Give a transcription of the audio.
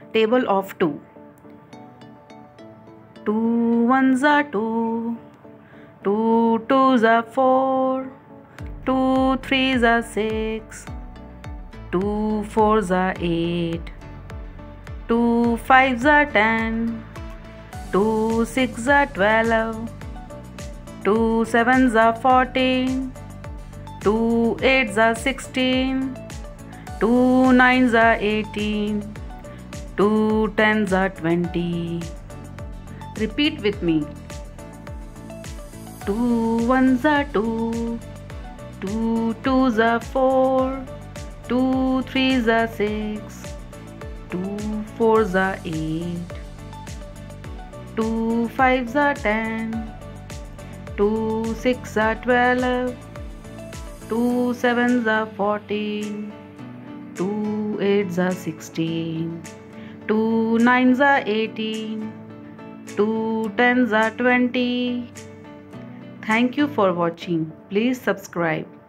Table of 2. 2 ones are 2, 2 twos are 4, 2 threes are 6, 2 fours are 8, 2 fives are 10, 2 sixes are 12, 2 sevens are 14, 2 eights are 16, 2 nines are 18, 2 tens are 20. Repeat with me. 2 ones are 2, 2 twos are 4, 2 threes are 6, 2 fours are 8, 2 fives are 10, 2 sixes are 12, 2 sevens are 14, 2 eights are 16, 2 nines are 18, 2 tens are 20. Thank you for watching. Please subscribe.